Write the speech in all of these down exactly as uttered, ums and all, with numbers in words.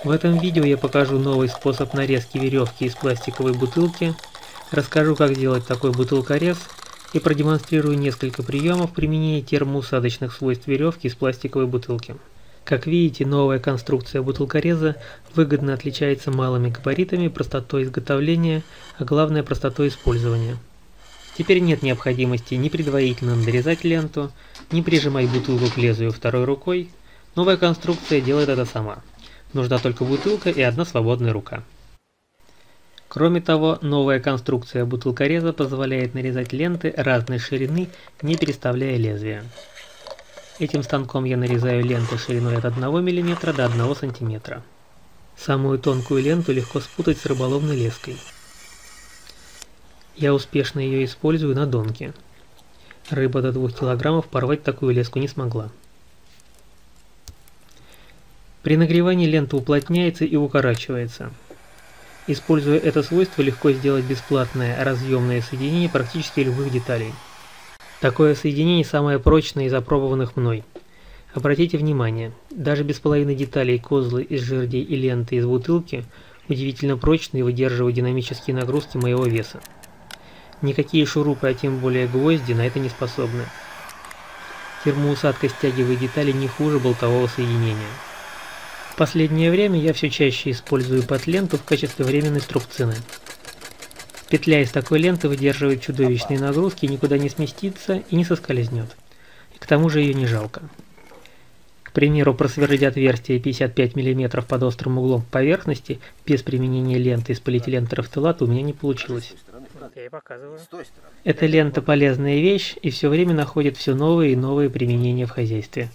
В этом видео я покажу новый способ нарезки веревки из пластиковой бутылки, расскажу, как сделать такой бутылкорез и продемонстрирую несколько приемов применения термоусадочных свойств веревки из пластиковой бутылки. Как видите, новая конструкция бутылкореза выгодно отличается малыми габаритами, простотой изготовления, а главное простотой использования. Теперь нет необходимости ни предварительно нарезать ленту, ни прижимать бутылку к лезвию второй рукой. Новая конструкция делает это сама. Нужна только бутылка и одна свободная рука. Кроме того, новая конструкция бутылкореза позволяет нарезать ленты разной ширины, не переставляя лезвия. Этим станком я нарезаю ленты шириной от одного миллиметра до одного сантиметра. Самую тонкую ленту легко спутать с рыболовной леской. Я успешно ее использую на донке. Рыба до двух килограммов порвать такую леску не смогла. При нагревании лента уплотняется и укорачивается. Используя это свойство, легко сделать бесплатное разъемное соединение практически любых деталей. Такое соединение самое прочное из опробованных мной. Обратите внимание, даже без половины деталей козлы из жердей и ленты из бутылки удивительно прочные и выдерживают динамические нагрузки моего веса. Никакие шурупы, а тем более гвозди, на это не способны. Термоусадка стягивает детали не хуже болтового соединения. В последнее время я все чаще использую пэт-ленту в качестве временной струбцины. Петля из такой ленты выдерживает чудовищные нагрузки, никуда не сместится и не соскользнет. И к тому же ее не жалко. К примеру, просверлить отверстие пятьдесят пять миллиметров под острым углом к поверхности без применения ленты из полиэтилентерфталата у меня не получилось. Я показываю. Эта лента полезная вещь и все время находит все новые и новые применения в хозяйстве.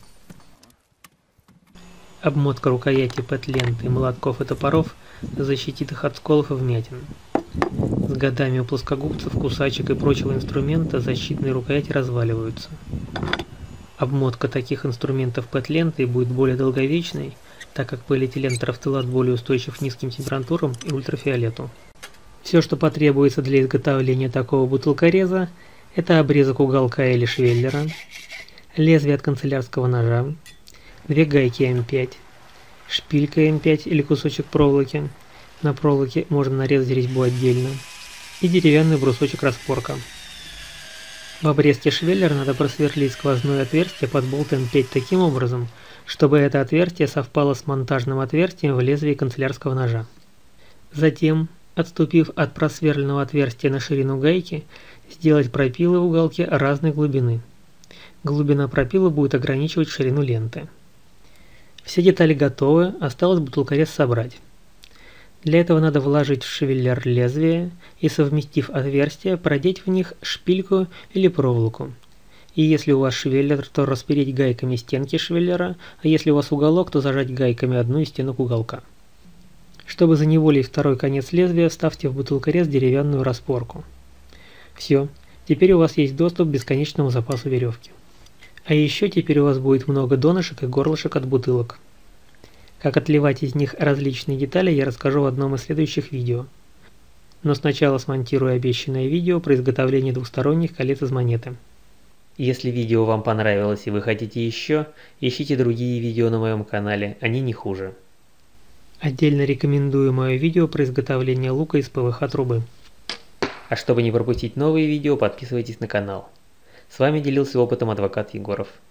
Обмотка рукояти пэт-ленты, молотков и топоров защитит их от сколов и вмятин. С годами у плоскогубцев, кусачек и прочего инструмента защитные рукояти разваливаются. Обмотка таких инструментов пэт-лентой будет более долговечной, так как полиэтилентерфталат более устойчив к низким температурам и ультрафиолету. Все, что потребуется для изготовления такого бутылкореза, это обрезок уголка или швеллера, лезвие от канцелярского ножа, две гайки эм пять, шпилька эм пять или кусочек проволоки, на проволоке можно нарезать резьбу отдельно, и деревянный брусочек распорка. В обрезке швеллера надо просверлить сквозное отверстие под болт эм пять таким образом, чтобы это отверстие совпало с монтажным отверстием в лезвии канцелярского ножа. Затем, отступив от просверленного отверстия на ширину гайки, сделать пропилы в уголке разной глубины. Глубина пропила будет ограничивать ширину ленты. Все детали готовы, осталось бутылкорез собрать. Для этого надо вложить в швеллер лезвие и, совместив отверстия, продеть в них шпильку или проволоку. И если у вас швеллер, то распереть гайками стенки швеллера, а если у вас уголок, то зажать гайками одну из стенок уголка. Чтобы заневолить второй конец лезвия, вставьте в бутылкорез деревянную распорку. Все, теперь у вас есть доступ к бесконечному запасу веревки. А еще теперь у вас будет много донышек и горлышек от бутылок. Как отливать из них различные детали, я расскажу в одном из следующих видео. Но сначала смонтирую обещанное видео про изготовление двухсторонних колец из монеты. Если видео вам понравилось и вы хотите еще, ищите другие видео на моем канале, они не хуже. Отдельно рекомендую мое видео про изготовление лука из пэ вэ ха трубы. А чтобы не пропустить новые видео, подписывайтесь на канал. С вами делился опытом адвокат Егоров.